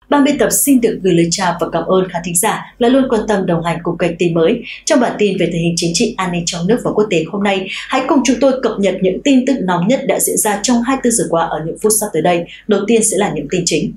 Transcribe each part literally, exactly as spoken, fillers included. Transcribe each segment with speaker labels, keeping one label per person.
Speaker 1: Ban biên tập xin được gửi lời chào và cảm ơn khán thính giả là luôn quan tâm đồng hành cùng kênh tin mới. Trong bản tin về tình hình chính trị an ninh trong nước và quốc tế hôm nay, hãy cùng chúng tôi cập nhật những tin tức nóng nhất đã diễn ra trong hai mươi tư giờ qua ở những phút sắp tới đây. Đầu tiên sẽ là những tin chính.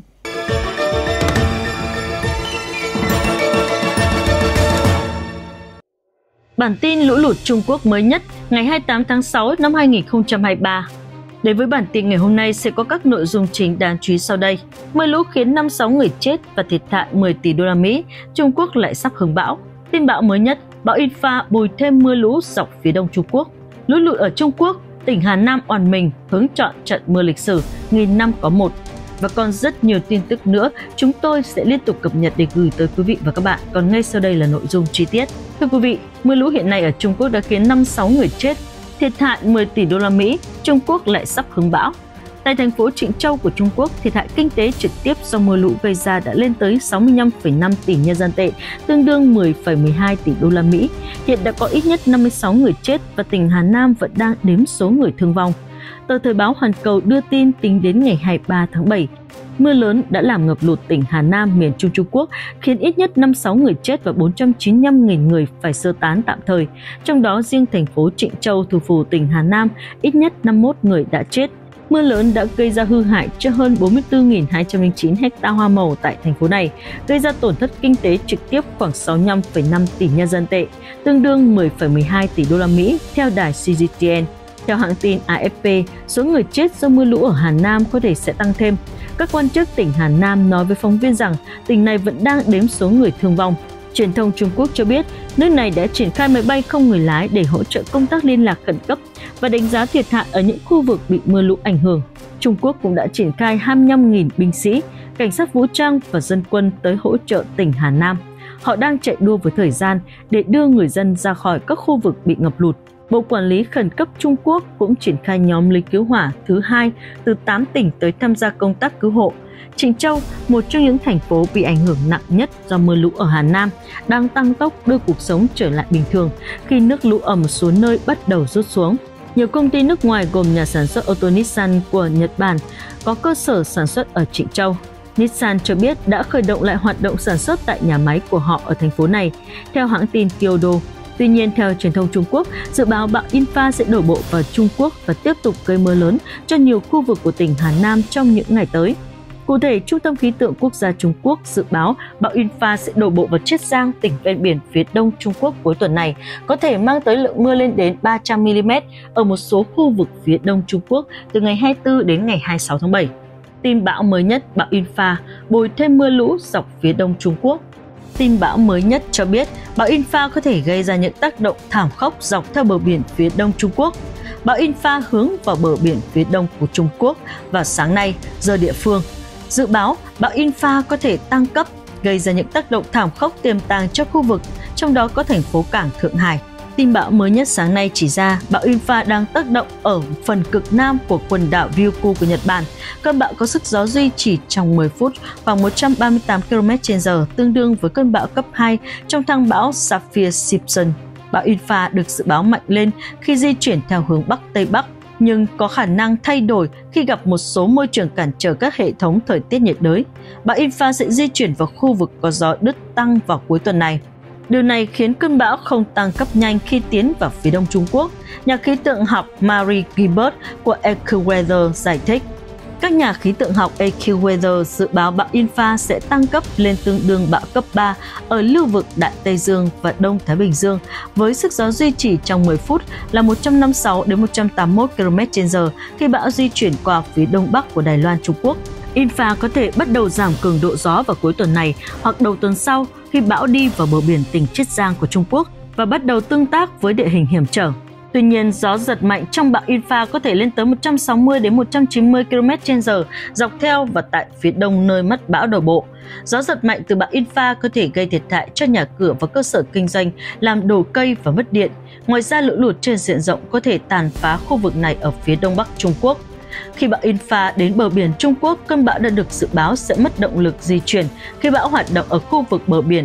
Speaker 2: Bản tin lũ lụt Trung Quốc mới nhất ngày hai mươi tám tháng sáu năm hai nghìn không trăm hai mươi ba. Đến với bản tin ngày hôm nay sẽ có các nội dung chính đáng chú ý sau đây. Mưa lũ khiến năm mươi sáu người chết và thiệt hại mười tỷ đô la Mỹ. Trung Quốc lại sắp hứng bão. Tin bão mới nhất, bão Infa bồi thêm mưa lũ dọc phía đông Trung Quốc. Lũ lụt ở Trung Quốc, tỉnh Hà Nam oằn mình hứng chọn trận mưa lịch sử nghìn năm có một. Và còn rất nhiều tin tức nữa chúng tôi sẽ liên tục cập nhật để gửi tới quý vị và các bạn. Còn ngay sau đây là nội dung chi tiết. Thưa quý vị, mưa lũ hiện nay ở Trung Quốc đã khiến năm mươi sáu người chết, thiệt hại mười tỷ đô la Mỹ. Trung Quốc lại sắp hứng bão. Tại thành phố Trịnh Châu của Trung Quốc, thiệt hại kinh tế trực tiếp do mưa lũ gây ra đã lên tới sáu mươi lăm phẩy năm tỷ nhân dân tệ, tương đương mười phẩy mười hai tỷ đô la Mỹ. Hiện đã có ít nhất năm mươi sáu người chết và tỉnh Hà Nam vẫn đang đếm số người thương vong. Tờ Thời báo Hoàn Cầu đưa tin tính đến ngày hai mươi ba tháng bảy, mưa lớn đã làm ngập lụt tỉnh Hà Nam, miền Trung Trung Quốc, khiến ít nhất năm mươi sáu người chết và bốn trăm chín mươi lăm nghìn người phải sơ tán tạm thời. Trong đó, riêng thành phố Trịnh Châu, thủ phủ tỉnh Hà Nam, ít nhất năm mươi mốt người đã chết. Mưa lớn đã gây ra hư hại cho hơn bốn mươi tư nghìn hai trăm lẻ chín ha hoa màu tại thành phố này, gây ra tổn thất kinh tế trực tiếp khoảng sáu mươi lăm phẩy năm tỷ nhân dân tệ, tương đương mười phẩy mười hai tỷ đô la Mỹ, theo đài xê giê tê en. Theo hãng tin a ép pê, số người chết do mưa lũ ở Hà Nam có thể sẽ tăng thêm. Các quan chức tỉnh Hà Nam nói với phóng viên rằng tỉnh này vẫn đang đếm số người thương vong. Truyền thông Trung Quốc cho biết nước này đã triển khai máy bay không người lái để hỗ trợ công tác liên lạc khẩn cấp và đánh giá thiệt hại ở những khu vực bị mưa lũ ảnh hưởng. Trung Quốc cũng đã triển khai hai mươi lăm nghìn binh sĩ, cảnh sát vũ trang và dân quân tới hỗ trợ tỉnh Hà Nam. Họ đang chạy đua với thời gian để đưa người dân ra khỏi các khu vực bị ngập lụt. Bộ Quản lý Khẩn cấp Trung Quốc cũng triển khai nhóm lính cứu hỏa thứ hai từ tám tỉnh tới tham gia công tác cứu hộ. Trịnh Châu, một trong những thành phố bị ảnh hưởng nặng nhất do mưa lũ ở Hà Nam, đang tăng tốc đưa cuộc sống trở lại bình thường khi nước lũ ở một số nơi bắt đầu rút xuống. Nhiều công ty nước ngoài gồm nhà sản xuất ô tô Nissan của Nhật Bản có cơ sở sản xuất ở Trịnh Châu. Nissan cho biết đã khởi động lại hoạt động sản xuất tại nhà máy của họ ở thành phố này, theo hãng tin Kyodo. Tuy nhiên, theo truyền thông Trung Quốc, dự báo bão Infa sẽ đổ bộ vào Trung Quốc và tiếp tục gây mưa lớn cho nhiều khu vực của tỉnh Hà Nam trong những ngày tới. Cụ thể, Trung tâm Khí tượng Quốc gia Trung Quốc dự báo bão Infa sẽ đổ bộ vào Chiết Giang, tỉnh ven biển phía đông Trung Quốc cuối tuần này, có thể mang tới lượng mưa lên đến ba trăm mi li mét ở một số khu vực phía đông Trung Quốc từ ngày hai mươi tư đến ngày hai mươi sáu tháng bảy. Tin bão mới nhất, bão Infa bồi thêm mưa lũ dọc phía đông Trung Quốc. Tin bão mới nhất cho biết bão Infa có thể gây ra những tác động thảm khốc dọc theo bờ biển phía đông Trung Quốc. Bão Infa hướng vào bờ biển phía đông của Trung Quốc vào sáng nay, giờ địa phương. Dự báo bão Infa có thể tăng cấp, gây ra những tác động thảm khốc tiềm tàng cho khu vực, trong đó có thành phố cảng Thượng Hải. Tin bão mới nhất sáng nay chỉ ra bão Infa đang tác động ở phần cực nam của quần đảo Ryukyu của Nhật Bản. Cơn bão có sức gió duy trì trong mười phút khoảng một trăm ba mươi tám ki lô mét trên giờ, tương đương với cơn bão cấp hai trong thang bão Saffir-Simpson. Bão Infa được dự báo mạnh lên khi di chuyển theo hướng Bắc-Tây Bắc, nhưng có khả năng thay đổi khi gặp một số môi trường cản trở các hệ thống thời tiết nhiệt đới. Bão Infa sẽ di chuyển vào khu vực có gió Đức tăng vào cuối tuần này. Điều này khiến cơn bão không tăng cấp nhanh khi tiến vào phía đông Trung Quốc. Nhà khí tượng học Marie Gilbert của AccuWeather giải thích. Các nhà khí tượng học AccuWeather dự báo bão Infa sẽ tăng cấp lên tương đương bão cấp ba ở lưu vực Đại Tây Dương và Đông Thái Bình Dương, với sức gió duy trì trong mười phút là một trăm năm mươi sáu đến một trăm tám mươi mốt ki lô mét trên giờ khi bão di chuyển qua phía đông bắc của Đài Loan, Trung Quốc. Infa có thể bắt đầu giảm cường độ gió vào cuối tuần này hoặc đầu tuần sau khi bão đi vào bờ biển tỉnh Chiết Giang của Trung Quốc và bắt đầu tương tác với địa hình hiểm trở. Tuy nhiên, gió giật mạnh trong bão Infa có thể lên tới một trăm sáu mươi đến một trăm chín mươi ki lô mét trên giờ dọc theo và tại phía đông nơi mắt bão đổ bộ. Gió giật mạnh từ bão Infa có thể gây thiệt hại cho nhà cửa và cơ sở kinh doanh, làm đổ cây và mất điện. Ngoài ra, lũ lụt trên diện rộng có thể tàn phá khu vực này ở phía đông bắc Trung Quốc. Khi bão Infa đến bờ biển Trung Quốc, cơn bão đã được dự báo sẽ mất động lực di chuyển khi bão hoạt động ở khu vực bờ biển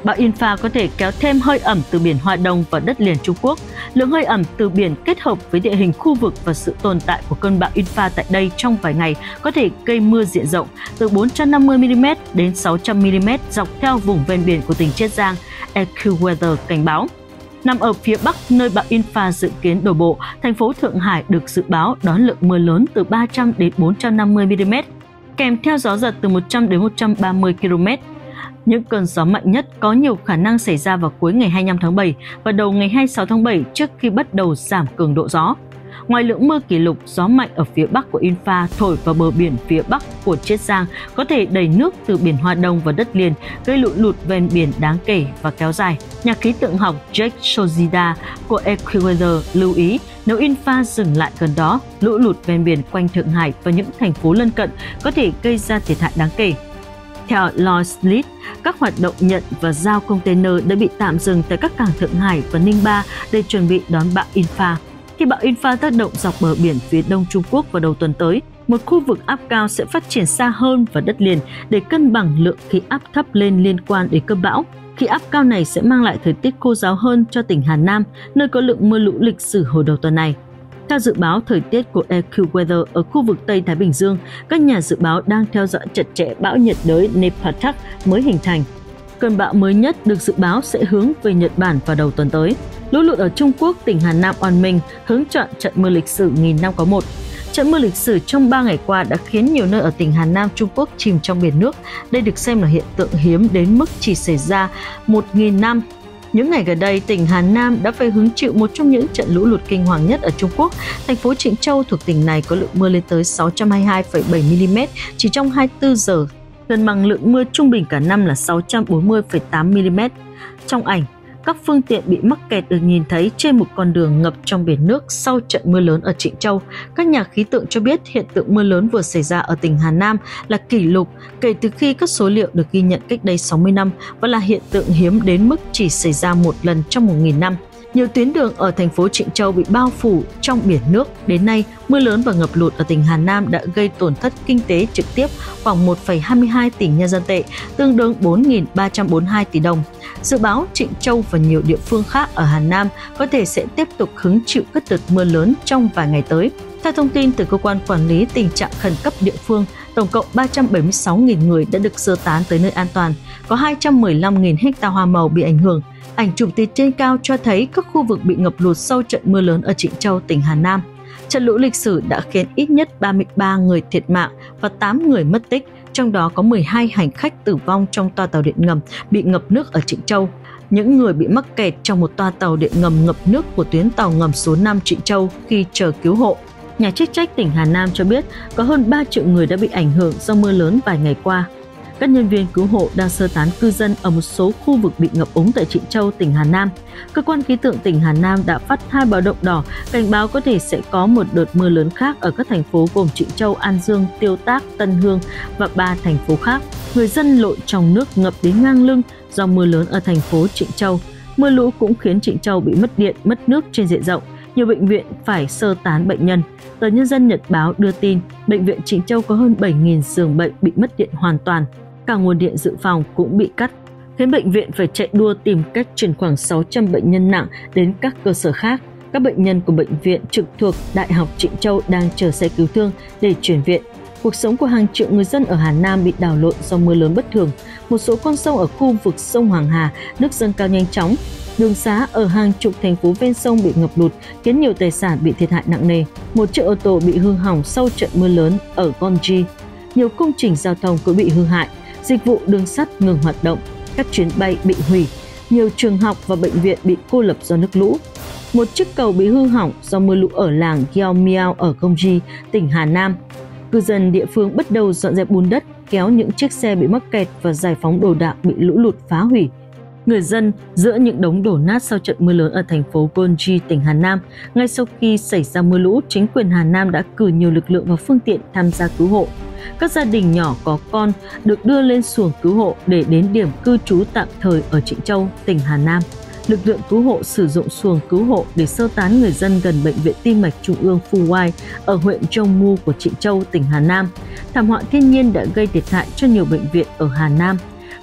Speaker 2: Bão Infa có thể kéo thêm hơi ẩm từ biển Hoa Đông vào đất liền Trung Quốc. Lượng hơi ẩm từ biển kết hợp với địa hình khu vực và sự tồn tại của cơn bão Infa tại đây trong vài ngày có thể gây mưa diện rộng từ bốn trăm năm mươi mi-li-mét đến sáu trăm mi-li-mét dọc theo vùng ven biển của tỉnh Chiết Giang, AccuWeather cảnh báo. Nằm ở phía bắc nơi bão Infa dự kiến đổ bộ, thành phố Thượng Hải được dự báo đón lượng mưa lớn từ ba trăm đến bốn trăm năm mươi mi-li-mét, kèm theo gió giật từ một trăm đến một trăm ba mươi ki lô mét. Những cơn gió mạnh nhất có nhiều khả năng xảy ra vào cuối ngày hai mươi lăm tháng bảy và đầu ngày hai mươi sáu tháng bảy trước khi bắt đầu giảm cường độ gió. Ngoài lượng mưa kỷ lục, gió mạnh ở phía bắc của Infa thổi vào bờ biển phía bắc của Chiết Giang có thể đẩy nước từ biển Hoa Đông vào đất liền, gây lũ lụt ven biển đáng kể và kéo dài. Nhà khí tượng học Jake Shojida của AccuWeather lưu ý nếu Infa dừng lại gần đó, lũ lụt ven biển quanh Thượng Hải và những thành phố lân cận có thể gây ra thiệt hại đáng kể. Theo Lloyd's List, các hoạt động nhận và giao container đã bị tạm dừng tại các cảng Thượng Hải và Ninh Ba để chuẩn bị đón bão Infa. Khi bão Infa tác động dọc bờ biển phía đông Trung Quốc vào đầu tuần tới, một khu vực áp cao sẽ phát triển xa hơn vào đất liền để cân bằng lượng khí áp thấp lên liên quan đến cơn bão. Khí áp cao này sẽ mang lại thời tiết khô ráo hơn cho tỉnh Hà Nam, nơi có lượng mưa lũ lịch sử hồi đầu tuần này. Theo dự báo thời tiết của AccuWeather ở khu vực Tây Thái Bình Dương, các nhà dự báo đang theo dõi chặt chẽ bão nhiệt đới Nepatak mới hình thành. Cơn bão mới nhất được dự báo sẽ hướng về Nhật Bản vào đầu tuần tới. Lũ lụt ở Trung Quốc, tỉnh Hà Nam oàn mình hướng chọn trận mưa lịch sử nghìn năm có một. Trận mưa lịch sử trong ba ngày qua đã khiến nhiều nơi ở tỉnh Hà Nam, Trung Quốc chìm trong biển nước. Đây được xem là hiện tượng hiếm đến mức chỉ xảy ra một nghìn năm. Những ngày gần đây, tỉnh Hà Nam đã phải hứng chịu một trong những trận lũ lụt kinh hoàng nhất ở Trung Quốc. Thành phố Trịnh Châu thuộc tỉnh này có lượng mưa lên tới sáu trăm hai mươi hai phẩy bảy mi-li-mét chỉ trong hai mươi tư giờ, gần bằng lượng mưa trung bình cả năm là sáu trăm bốn mươi phẩy tám mi-li-mét. Trong ảnh, các phương tiện bị mắc kẹt được nhìn thấy trên một con đường ngập trong biển nước sau trận mưa lớn ở Trịnh Châu. Các nhà khí tượng cho biết hiện tượng mưa lớn vừa xảy ra ở tỉnh Hà Nam là kỷ lục kể từ khi các số liệu được ghi nhận cách đây sáu mươi năm và là hiện tượng hiếm đến mức chỉ xảy ra một lần trong một nghìn năm. Nhiều tuyến đường ở thành phố Trịnh Châu bị bao phủ trong biển nước. Đến nay, mưa lớn và ngập lụt ở tỉnh Hà Nam đã gây tổn thất kinh tế trực tiếp khoảng một phẩy hai mươi hai tỷ nhân dân tệ, tương đương bốn nghìn ba trăm bốn mươi hai tỷ đồng. Dự báo Trịnh Châu và nhiều địa phương khác ở Hà Nam có thể sẽ tiếp tục hứng chịu các đợt mưa lớn trong vài ngày tới. Theo thông tin từ Cơ quan Quản lý Tình trạng Khẩn cấp địa phương, tổng cộng ba trăm bảy mươi sáu nghìn người đã được sơ tán tới nơi an toàn, có hai trăm mười lăm nghìn ha hoa màu bị ảnh hưởng. Ảnh chụp từ trên cao cho thấy các khu vực bị ngập lụt sau trận mưa lớn ở Trịnh Châu, tỉnh Hà Nam. Trận lũ lịch sử đã khiến ít nhất ba mươi ba người thiệt mạng và tám người mất tích, trong đó có mười hai hành khách tử vong trong toa tàu điện ngầm bị ngập nước ở Trịnh Châu. Những người bị mắc kẹt trong một toa tàu điện ngầm ngập nước của tuyến tàu ngầm số năm Trịnh Châu khi chờ cứu hộ. Nhà chức trách tỉnh Hà Nam cho biết có hơn ba triệu người đã bị ảnh hưởng do mưa lớn vài ngày qua. Các nhân viên cứu hộ đang sơ tán cư dân ở một số khu vực bị ngập úng tại Trịnh Châu, tỉnh Hà Nam. Cơ quan khí tượng tỉnh Hà Nam đã phát hai báo động đỏ, cảnh báo có thể sẽ có một đợt mưa lớn khác ở các thành phố gồm Trịnh Châu, An Dương, Tiêu Tác, Tân Hương và ba thành phố khác. Người dân lội trong nước ngập đến ngang lưng do mưa lớn ở thành phố Trịnh Châu. Mưa lũ cũng khiến Trịnh Châu bị mất điện, mất nước trên diện rộng. Nhiều bệnh viện phải sơ tán bệnh nhân. Tờ Nhân dân Nhật báo đưa tin, bệnh viện Trịnh Châu có hơn bảy nghìn giường bệnh bị mất điện hoàn toàn. Cả nguồn điện dự phòng cũng bị cắt, khiến bệnh viện phải chạy đua tìm cách chuyển khoảng sáu trăm bệnh nhân nặng đến các cơ sở khác. Các bệnh nhân của bệnh viện trực thuộc Đại học Trịnh Châu đang chờ xe cứu thương để chuyển viện. Cuộc sống của hàng triệu người dân ở Hà Nam bị đảo lộn do mưa lớn bất thường. Một số con sông ở khu vực sông Hoàng Hà nước dâng cao nhanh chóng. Đường xá ở hàng chục thành phố ven sông bị ngập lụt, khiến nhiều tài sản bị thiệt hại nặng nề. Một chiếc ô tô bị hư hỏng sau trận mưa lớn ở Gonji. Nhiều công trình giao thông cũng bị hư hại. Dịch vụ đường sắt ngừng hoạt động, các chuyến bay bị hủy, nhiều trường học và bệnh viện bị cô lập do nước lũ. Một chiếc cầu bị hư hỏng do mưa lũ ở làng Gyeomiao ở Gongji, tỉnh Hà Nam. Cư dân địa phương bắt đầu dọn dẹp bùn đất, kéo những chiếc xe bị mắc kẹt và giải phóng đồ đạc bị lũ lụt phá hủy. Người dân giữa những đống đổ nát sau trận mưa lớn ở thành phố Gongji, tỉnh Hà Nam. Ngay sau khi xảy ra mưa lũ, chính quyền Hà Nam đã cử nhiều lực lượng và phương tiện tham gia cứu hộ. Các gia đình nhỏ có con được đưa lên xuồng cứu hộ để đến điểm cư trú tạm thời ở Trịnh Châu, tỉnh Hà Nam. Lực lượng cứu hộ sử dụng xuồng cứu hộ để sơ tán người dân gần Bệnh viện Tim mạch Trung ương Phu Oai ở huyện Jongmu của Trịnh Châu, tỉnh Hà Nam. Thảm họa thiên nhiên đã gây thiệt hại cho nhiều bệnh viện ở Hà Nam.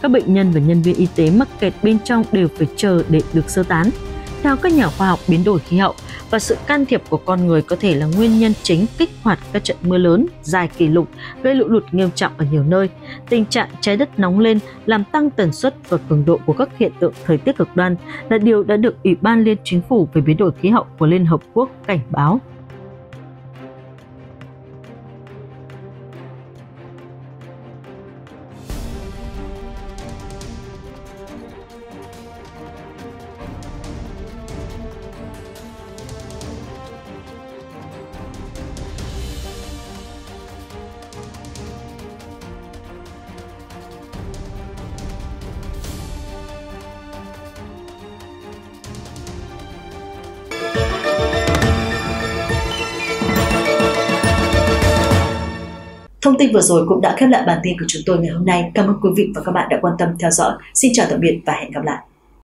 Speaker 2: các bệnh nhân và nhân viên y tế mắc kẹt bên trong đều phải chờ để được sơ tán. Theo các nhà khoa học, biến đổi khí hậu và sự can thiệp của con người có thể là nguyên nhân chính kích hoạt các trận mưa lớn dài kỷ lục, gây lũ lụt nghiêm trọng ở nhiều nơi. Tình trạng trái đất nóng lên làm tăng tần suất và cường độ của các hiện tượng thời tiết cực đoan là điều đã được Ủy ban Liên Chính phủ về biến đổi khí hậu của Liên Hợp Quốc cảnh báo.
Speaker 1: Thông tin vừa rồi cũng đã khép lại bản tin của chúng tôi ngày hôm nay. Cảm ơn quý vị và các bạn đã quan tâm theo dõi. Xin chào tạm biệt và hẹn gặp lại.